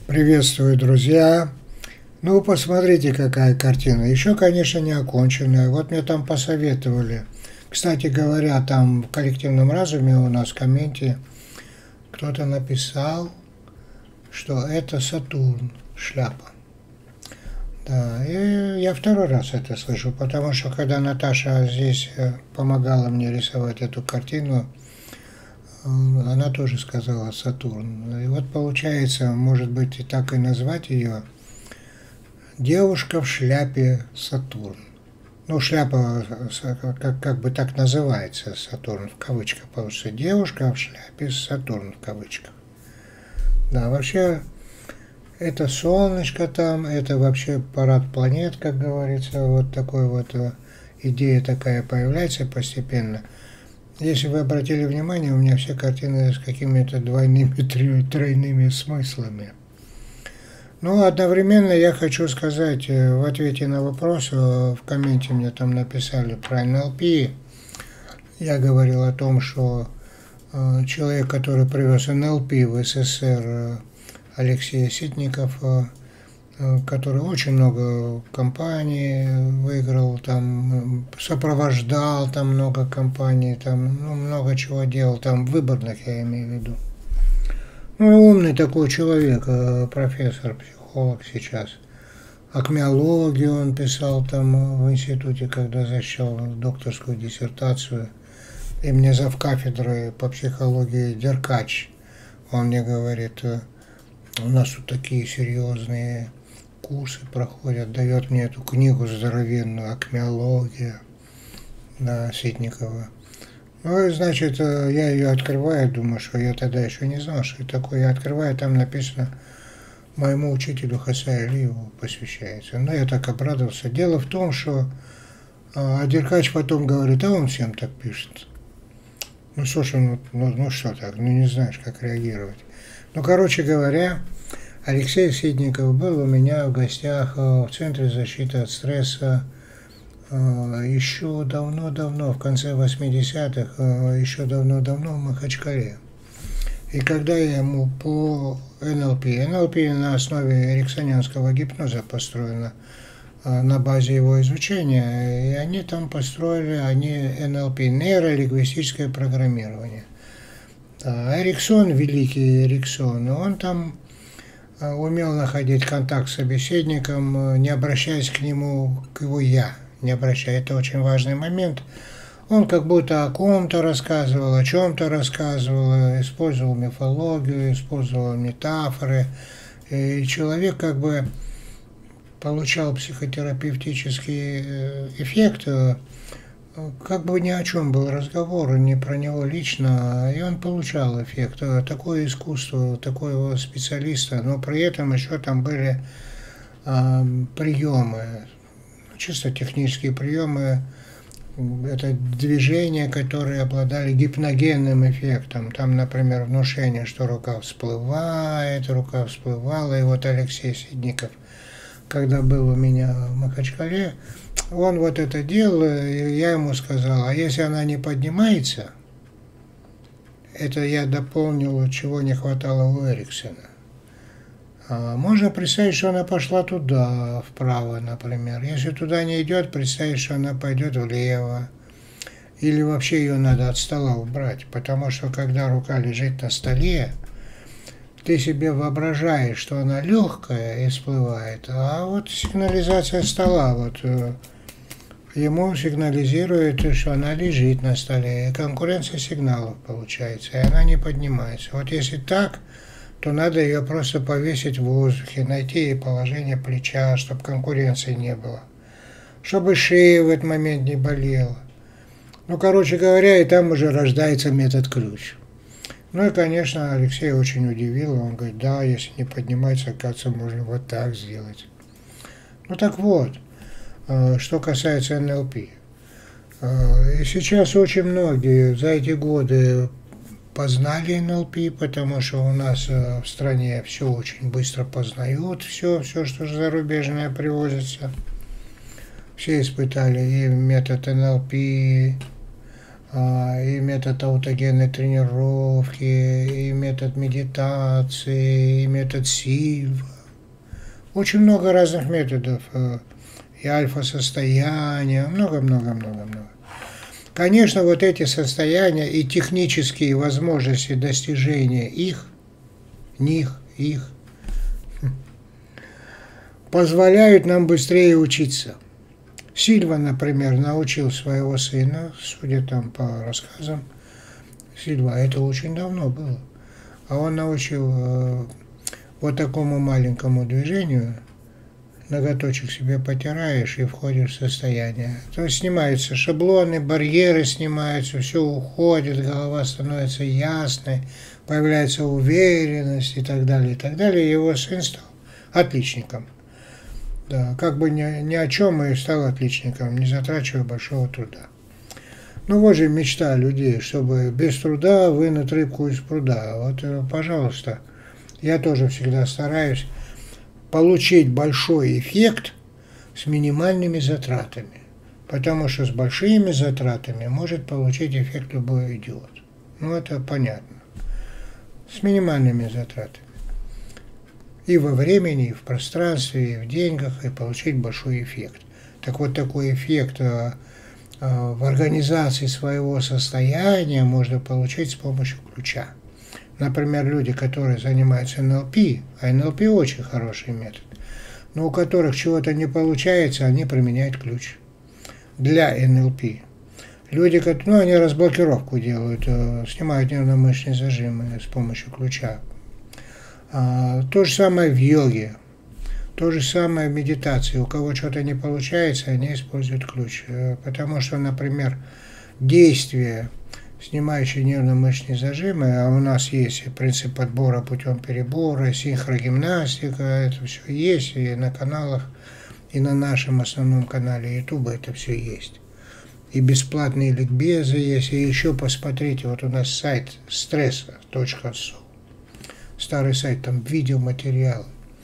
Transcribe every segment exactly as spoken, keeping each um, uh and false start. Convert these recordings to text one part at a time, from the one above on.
Приветствую, друзья! Ну, посмотрите, какая картина. Еще, конечно, не оконченная. Вот мне там посоветовали. Кстати говоря, там в коллективном разуме у нас в комменте кто-то написал, что это Сатурн, шляпа. Да, и я второй раз это слышу, потому что когда Наташа здесь помогала мне рисовать эту картину, она тоже сказала Сатурн. И вот получается, может быть, и так и назвать ее «Девушка в шляпе Сатурн». Ну, шляпа как, как бы так называется, Сатурн в кавычках, получится «Девушка в шляпе Сатурн» в кавычках. Да, вообще, это солнышко там, это вообще парад планет, как говорится, вот такой вот идея такая появляется постепенно. Если вы обратили внимание, у меня все картины с какими-то двойными, тройными смыслами. Но одновременно я хочу сказать в ответе на вопрос, в комменте мне там написали про эн эл пи, я говорил о том, что человек, который привез эн эл пи в эс эс эс эр, Алексей Ситников, который очень много компаний выиграл, там сопровождал там много компаний, там ну, много чего делал, там выборных я имею в виду. Ну, умный такой человек, профессор, психолог сейчас. Акмеологию он писал там в институте, когда защищал докторскую диссертацию. И мне завкафедры по психологии Деркач, он мне говорит, у нас тут такие серьезные курсы проходят, дает мне эту книгу здоровенную, «Акмеология», да, Ситникова. Ну, и, значит, я ее открываю, думаю, что я тогда еще не знал, что это такое. Я открываю, там написано «Моему учителю Хасаю Алиеву посвящается». Ну, я так обрадовался. Дело в том, что а Деркач потом говорит, а он всем так пишет. Ну, слушай, ну, ну, ну что так, ну не знаешь, как реагировать. Ну, короче говоря, Алексей Ситников был у меня в гостях в Центре защиты от стресса еще давно-давно, в конце восьмидесятых, еще давно-давно в Махачкале. И когда я ему по эн эл пи, эн эл пи на основе эриксонианского гипноза построено, на базе его изучения, и они там построили, они эн эл пи, нейролингвистическое программирование. А Эриксон, великий Эриксон, он там умел находить контакт с собеседником, не обращаясь к нему, к его «я», не обращаясь. Это очень важный момент. Он как будто о ком-то рассказывал, о чем-то рассказывал, использовал мифологию, использовал метафоры. И человек как бы получал психотерапевтический эффект, как бы ни о чем был разговор, не про него лично, и он получал эффект. Такое искусство, такого специалиста, но при этом еще там были э, приемы, чисто технические приемы, это движения, которые обладали гипногенным эффектом. Там, например, внушение, что рука всплывает, рука всплывала, и вот Алексей Ситников, когда был у меня в Махачкале, он вот это делал, и я ему сказал, а если она не поднимается, это я дополнил, чего не хватало у Эриксона. А можно представить, что она пошла туда, вправо, например. Если туда не идет, представить, что она пойдет влево. Или вообще ее надо от стола убрать, потому что когда рука лежит на столе, ты себе воображаешь, что она легкая и всплывает, а вот сигнализация стола, вот ему сигнализирует, что она лежит на столе, и конкуренция сигналов получается, и она не поднимается. Вот если так, то надо ее просто повесить в воздухе, найти ей положение плеча, чтобы конкуренции не было, чтобы шея в этот момент не болела. Ну, короче говоря, и там уже рождается метод ключ. Ну и, конечно, Алексей очень удивил, он говорит, да, если не поднимается, оказывается, можно вот так сделать. Ну так вот, что касается эн эл пи. И сейчас очень многие за эти годы познали эн эл пи, потому что у нас в стране все очень быстро познают, все, все, что зарубежное привозится. Все испытали и метод эн эл пи, и метод аутогенной тренировки, и метод медитации, и метод Сильва. Очень много разных методов, и альфа-состояния, много-много-много-много. Конечно, вот эти состояния и технические возможности достижения их, них, их, позволяют нам быстрее учиться. Сильва, например, научил своего сына, судя там по рассказам, Сильва, это очень давно было, а он научил э, вот такому маленькому движению, ноготочек себе потираешь и входишь в состояние. То есть снимаются шаблоны, барьеры снимаются, все уходит, голова становится ясной, появляется уверенность и так далее, и так далее. Его сын стал отличником. Да, как бы ни, ни о чем и стал отличником, не затрачивая большого труда. Ну вот же мечта людей, чтобы без труда вынуть рыбку из пруда. Вот, пожалуйста, я тоже всегда стараюсь получить большой эффект с минимальными затратами. Потому что с большими затратами может получить эффект любой идиот. Ну это понятно. С минимальными затратами. И во времени, и в пространстве, и в деньгах, и получить большой эффект. Так вот, такой эффект а, а, в организации своего состояния можно получить с помощью ключа. Например, люди, которые занимаются эн эл пи, а эн эл пи очень хороший метод, но у которых чего-то не получается, они применяют ключ для эн эл пи. Люди, ну, они разблокировку делают, снимают нервно-мышечные зажимы с помощью ключа. А, то же самое в йоге, то же самое в медитации. У кого что-то не получается, они используют ключ. Потому что, например, действие, снимающие нервно-мышечные зажимы, а у нас есть принцип отбора путем перебора, синхрогимнастика, это все есть и на каналах, и на нашем основном канале YouTube это все есть. И бесплатные ликбезы есть, и еще посмотрите, вот у нас сайт стресса точка су. Старый сайт, там видеоматериалы.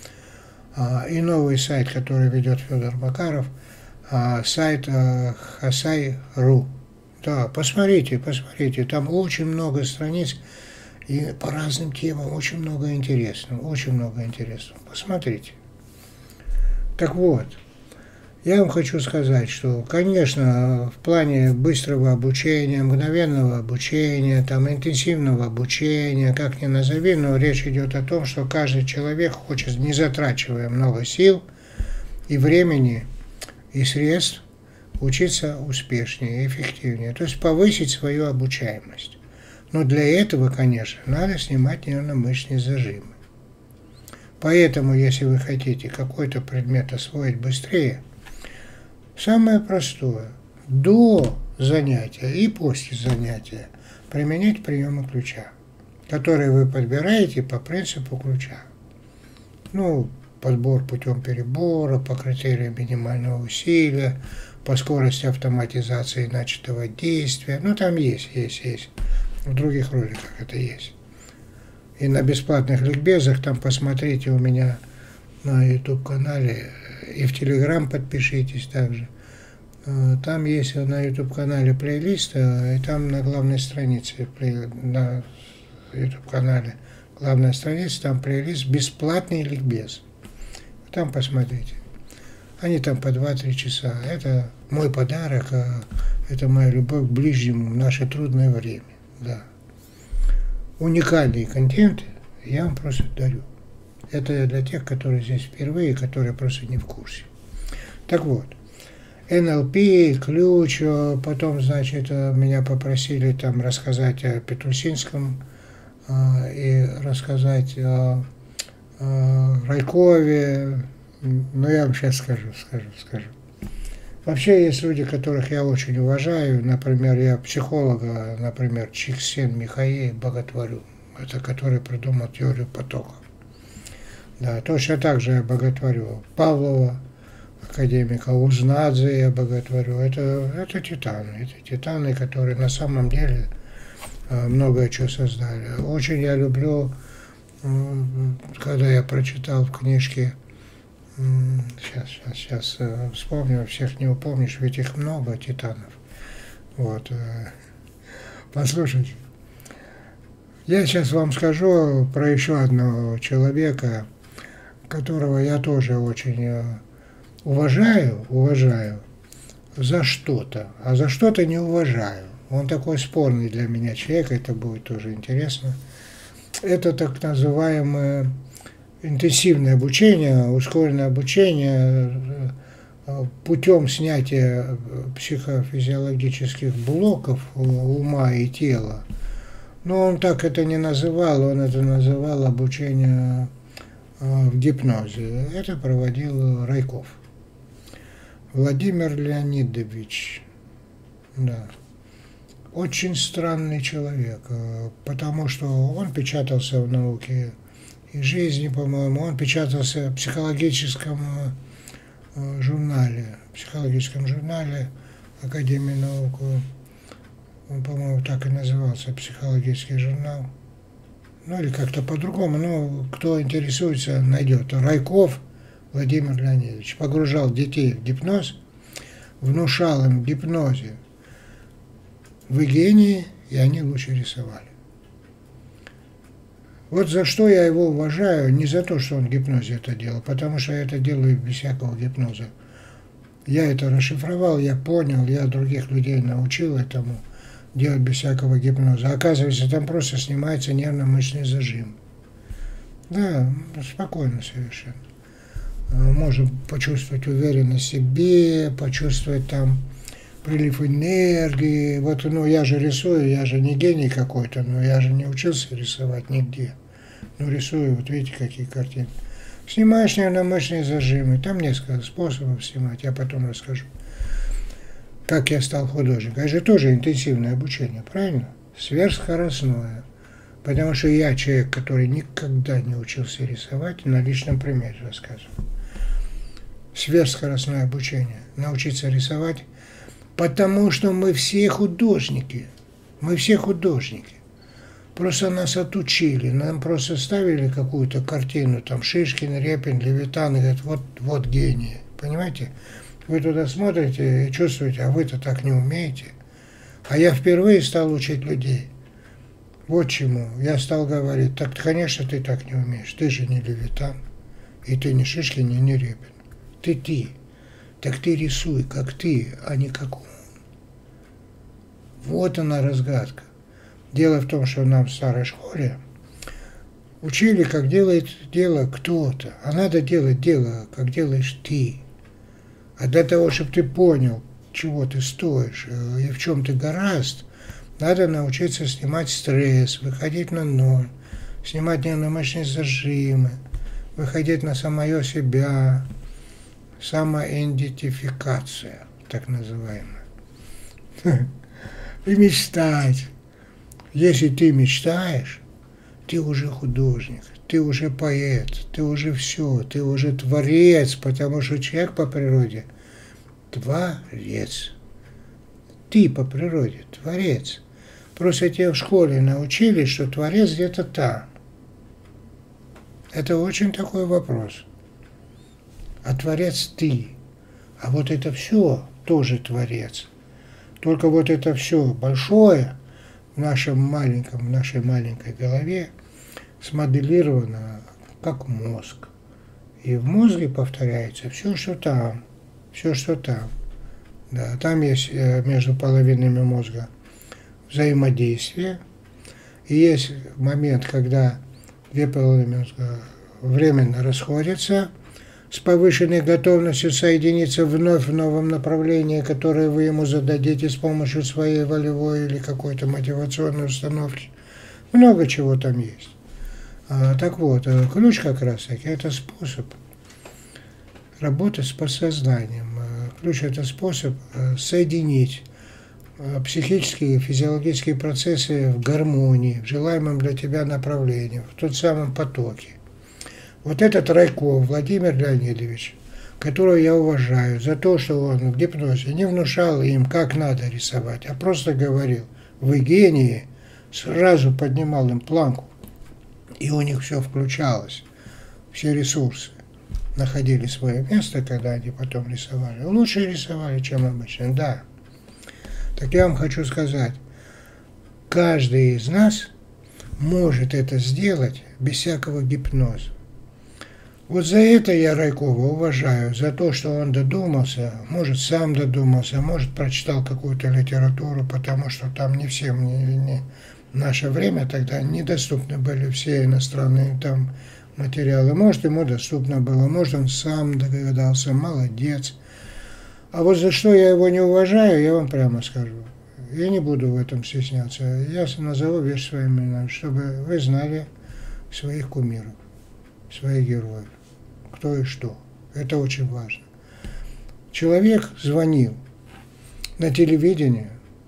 А, и новый сайт, который ведет Федор Макаров, а, сайт а, хасай точка ру. Да, посмотрите, посмотрите, там очень много страниц, и по разным темам очень много интересного, очень много интересного. Посмотрите. Так вот, я вам хочу сказать, что, конечно, в плане быстрого обучения, мгновенного обучения, там, интенсивного обучения, как ни назови, но речь идет о том, что каждый человек хочет, не затрачивая много сил и времени, и средств, учиться успешнее и эффективнее, то есть повысить свою обучаемость. Но для этого, конечно, надо снимать нервно-мышечные зажимы. Поэтому, если вы хотите какой-то предмет освоить быстрее, самое простое, до занятия и после занятия применять приемы ключа, которые вы подбираете по принципу ключа. Ну, подбор путем перебора, по критериям минимального усилия, по скорости автоматизации начатого действия. Ну, там есть, есть, есть. В других роликах это есть. И на бесплатных ликбезах, там посмотрите у меня на YouTube-канале, и в Telegram подпишитесь также. Там есть на YouTube-канале плейлист, и там на главной странице, на YouTube-канале, главная страница, там плейлист «Бесплатный ликбез». Там посмотрите. Они там по два-три часа. Это мой подарок, это моя любовь к ближнему в наше трудное время. Да. Уникальные контенты я вам просто дарю. Это для тех, которые здесь впервые, которые просто не в курсе. Так вот, эн эл пи, ключ, потом, значит, меня попросили там рассказать о Петрусинском и рассказать о, о Райкове. Но я вам сейчас скажу, скажу, скажу. Вообще есть люди, которых я очень уважаю. Например, я психолога, например, Чиксентмихаил боготворю. Это который придумал теорию потока. Да, точно так же я боготворю Павлова, академика Узнадзе я боготворю. Это, это титаны, это титаны, которые на самом деле многое что создали. Очень я люблю, когда я прочитал в книжке, сейчас, сейчас, сейчас вспомню, всех не упомнишь, ведь их много титанов. Вот. Послушайте, я сейчас вам скажу про еще одного человека, которого я тоже очень уважаю, уважаю за что-то, а за что-то не уважаю. Он такой спорный для меня человек, это будет тоже интересно. Это так называемое интенсивное обучение, ускоренное обучение путем снятия психофизиологических блоков ума и тела. Но он так это не называл, он это называл обучение в гипнозе. Это проводил Райков. Владимир Леонидович. Да. Очень странный человек, потому что он печатался в «Науке и жизни», по-моему, он печатался в психологическом журнале, в психологическом журнале Академии наук. Он, по-моему, так и назывался, психологический журнал. Ну, или как-то по-другому, ну, кто интересуется, найдет. Райков Владимир Леонидович погружал детей в гипноз, внушал им в гипнозе вы гении, и они лучше рисовали. Вот за что я его уважаю, не за то, что он в гипнозе это делал, потому что я это делаю без всякого гипноза. Я это расшифровал, я понял, я других людей научил этому делать без всякого гипноза. Оказывается, там просто снимается нервно-мышечный зажим. Да, спокойно совершенно. Можем почувствовать уверенность в себе, почувствовать там прилив энергии. Вот, ну, я же рисую, я же не гений какой-то, но я же не учился рисовать нигде. Ну, рисую, вот видите, какие картины. Снимаешь нервно-мышечные зажимы, там несколько способов снимать, я потом расскажу. Как я стал художником. Это же тоже интенсивное обучение, правильно? Сверхскоростное. Потому что я человек, который никогда не учился рисовать, на личном примере рассказываю. Сверхскоростное обучение. Научиться рисовать. Потому что мы все художники. Мы все художники. Просто нас отучили. Нам просто ставили какую-то картину, там Шишкин, Репин, Левитан, и говорят, вот, вот гении. Понимаете? Вы туда смотрите и чувствуете, а вы-то так не умеете. А я впервые стал учить людей. Вот чему. Я стал говорить, так, конечно, ты так не умеешь. Ты же не Левитан. И ты не Шишкин, и не Репин. Ты ты. Так ты рисуй, как ты, а не как он. Вот она разгадка. Дело в том, что нам в старой школе учили, как делает дело кто-то. А надо делать дело, как делаешь ты. А для того, чтобы ты понял, чего ты стоишь и в чем ты горазд, надо научиться снимать стресс, выходить на ноль, снимать нервно-мышечные зажимы, выходить на самое себя, самоидентификация, так называемая. И мечтать. Если ты мечтаешь, ты уже художник, ты уже поэт, ты уже все, ты уже творец, потому что человек по природе творец. Ты по природе творец. Просто тебя в школе научили, что творец где-то там. Это очень такой вопрос. А творец ты. А вот это все тоже творец. Только вот это все большое в нашем маленьком, в нашей маленькой голове смоделировано как мозг. И в мозге повторяется все, что там. Все, что там. Да, там есть между половинами мозга взаимодействие. И есть момент, когда две половины мозга временно расходятся с повышенной готовностью соединиться вновь в новом направлении, которое вы ему зададите с помощью своей волевой или какой-то мотивационной установки. Много чего там есть. А, так вот, ключ как раз таки это способ работать с подсознанием. Ключ это способ соединить психические и физиологические процессы в гармонии, в желаемом для тебя направлении, в тот самом потоке. Вот этот Райков Владимир Леонидович, которого я уважаю за то, что он в гипнозе не внушал им, как надо рисовать, а просто говорил, вы гении, сразу поднимал им планку, и у них все включалось, все ресурсы находили свое место, когда они потом рисовали. Лучше рисовали, чем обычно, да. Так я вам хочу сказать, каждый из нас может это сделать без всякого гипноза. Вот за это я Райкова уважаю, за то, что он додумался, может, сам додумался, может, прочитал какую-то литературу, потому что там не всем, не, не, в наше время тогда недоступны были все иностранные там материалы. Может, ему доступно было, может, он сам догадался, молодец. А вот за что я его не уважаю, я вам прямо скажу. Я не буду в этом стесняться. Я назову вещи своими именами, чтобы вы знали своих кумиров, своих героев, кто и что. Это очень важно. Человек звонил на телевидение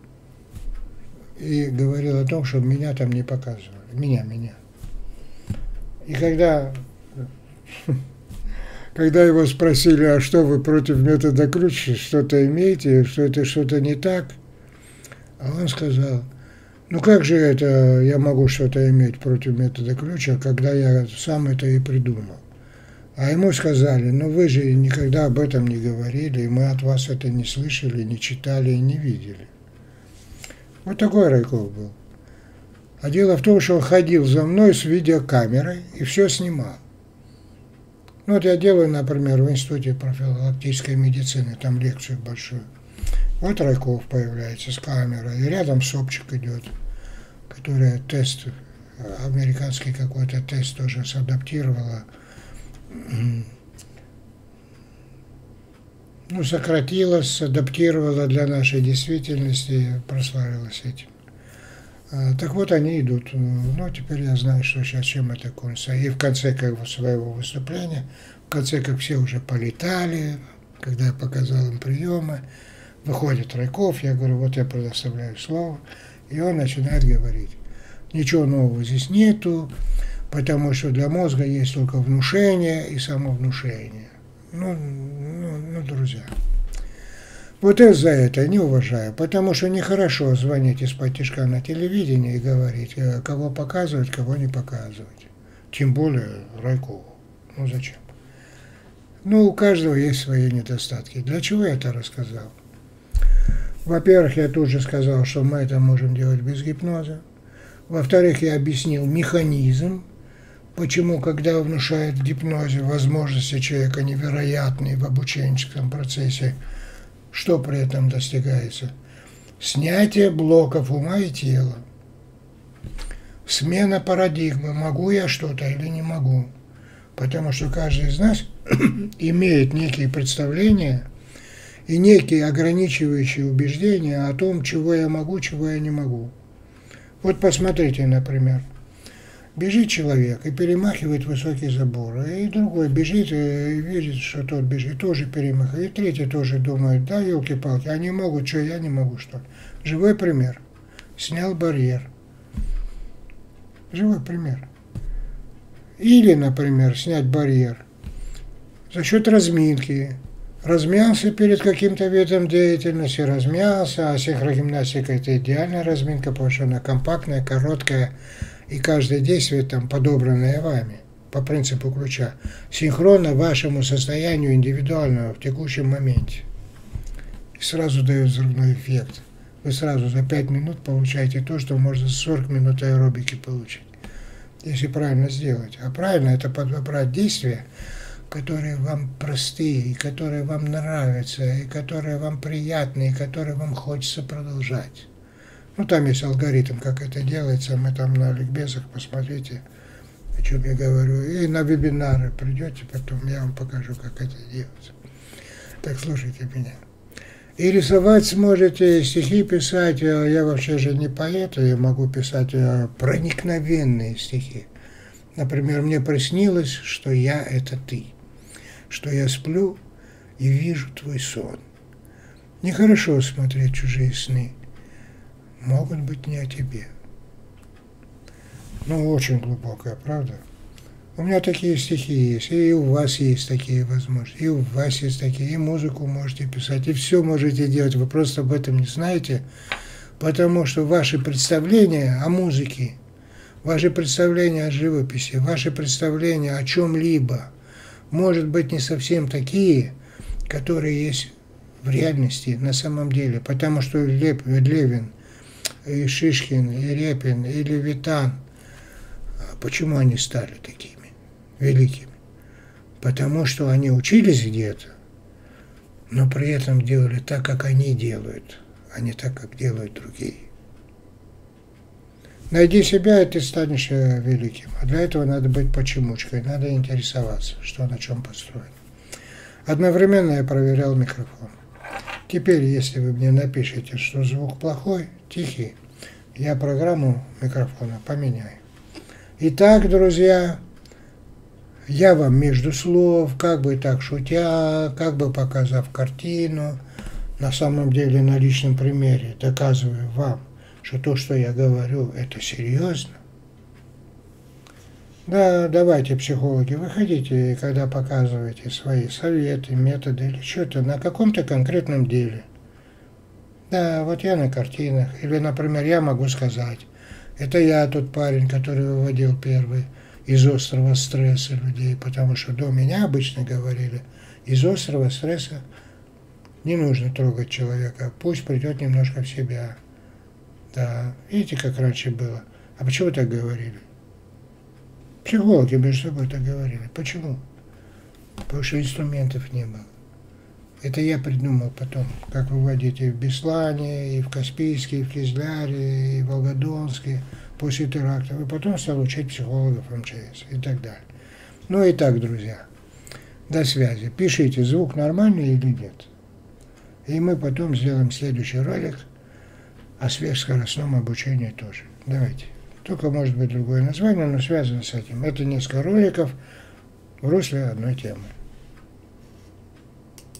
и говорил о том, чтобы меня там не показывали. Меня, меня. И когда, когда его спросили, а что вы против метода ключ, что-то имеете, что это что-то не так, а он сказал, ну как же это я могу что-то иметь против метода ключа, когда я сам это и придумал. А ему сказали, ну вы же никогда об этом не говорили, и мы от вас это не слышали, не читали и не видели. Вот такой Райков был. А дело в том, что он ходил за мной с видеокамерой и все снимал. Ну вот я делаю, например, в Институте профилактической медицины, там лекцию большую. Вот Райков появляется с камерой, и рядом Собчик идет, которая тест, американский какой-то тест тоже садаптировала, ну, сократилась, садаптировала для нашей действительности, прославилась этим. Так вот, они идут. Ну, теперь я знаю, что сейчас чем это кончится. И в конце как бы, своего выступления, в конце, как все уже полетали, когда я показал им приемы, выходит Райков, я говорю, вот я предоставляю слово, и он начинает говорить. Ничего нового здесь нету, потому что для мозга есть только внушение и самовнушение. Ну, ну, ну друзья. Вот из-за этого не уважаю, потому что нехорошо звонить из-под тишка на телевидении и говорить, кого показывать, кого не показывать. Тем более Райкову. Ну зачем? Ну, у каждого есть свои недостатки. Для чего я это рассказал? Во-первых, я тут же сказал, что мы это можем делать без гипноза. Во-вторых, я объяснил механизм, почему, когда внушают в гипнозе возможности человека невероятные в обученческом процессе, что при этом достигается? Снятие блоков ума и тела. Смена парадигмы. Могу я что-то или не могу? Потому что каждый из нас имеет некие представления и некие ограничивающие убеждения о том, чего я могу, чего я не могу. Вот посмотрите, например. Бежит человек и перемахивает высокий забор, и другой бежит и видит, что тот бежит, тоже перемахивает, и третий тоже думает, да, елки-палки, они могут, что я не могу, что ли. Живой пример. Снял барьер. Живой пример. Или, например, снять барьер за счет разминки. Размялся перед каким-то видом деятельности, размялся, а синхрогимнастика – это идеальная разминка, потому что она компактная, короткая, и каждое действие там подобранное вами, по принципу ключа, синхронно вашему состоянию индивидуального в текущем моменте. И сразу дает взрывной эффект. Вы сразу за пять минут получаете то, что можно за сорок минут аэробики получить, если правильно сделать. А правильно – это подобрать действия, которые вам простые, и которые вам нравятся, и которые вам приятны, и которые вам хочется продолжать. Ну, там есть алгоритм, как это делается, мы там на ликбезах, посмотрите, о чем я говорю. И на вебинары придете, потом я вам покажу, как это делается. Так, слушайте меня. И рисовать сможете, стихи писать, я вообще же не поэт, я могу писать проникновенные стихи. Например, мне приснилось, что я – это ты, что я сплю и вижу твой сон. Нехорошо смотреть чужие сны. Могут быть не о тебе. Ну, очень глубокая, правда? У меня такие стихи есть, и у вас есть такие возможности, и у вас есть такие, и музыку можете писать, и все можете делать, вы просто об этом не знаете, потому что ваши представления о музыке, ваши представления о живописи, ваши представления о чем-либо, может быть, не совсем такие, которые есть в реальности на самом деле, потому что Лев, Левин и Шишкин, и Репин, и Левитан, почему они стали такими великими? Потому что они учились где-то, но при этом делали так, как они делают, а не так, как делают другие. Найди себя, и ты станешь великим. А для этого надо быть почемучкой, надо интересоваться, что на чем построено. Одновременно я проверял микрофон. Теперь, если вы мне напишете, что звук плохой, тихий, я программу микрофона поменяю. Итак, друзья, я вам между слов, как бы так шутя, как бы показав картину, на самом деле на личном примере доказываю вам, что то, что я говорю, это серьезно. Да, давайте, психологи, выходите, когда показываете свои советы, методы или что-то на каком-то конкретном деле. Да, вот я на картинах. Или, например, я могу сказать, это я тот парень, который выводил первый из острого стресса людей, потому что до меня обычно говорили, из острого стресса не нужно трогать человека, пусть придет немножко в себя. Да, видите, как раньше было. А почему так говорили? Психологи между собой так говорили. Почему? Потому что инструментов не было. Это я придумал потом, как выводить и в Беслане, и в Каспийске, и в Кизляре, и в Волгодонске после терактов. И потом стал учить психологов эм че эс и так далее. Ну и так, друзья, до связи. Пишите, звук нормальный или нет. И мы потом сделаем следующий ролик о сверхскоростном обучении тоже. Давайте. Только может быть другое название, но связано с этим. Это несколько роликов в русле одной темы.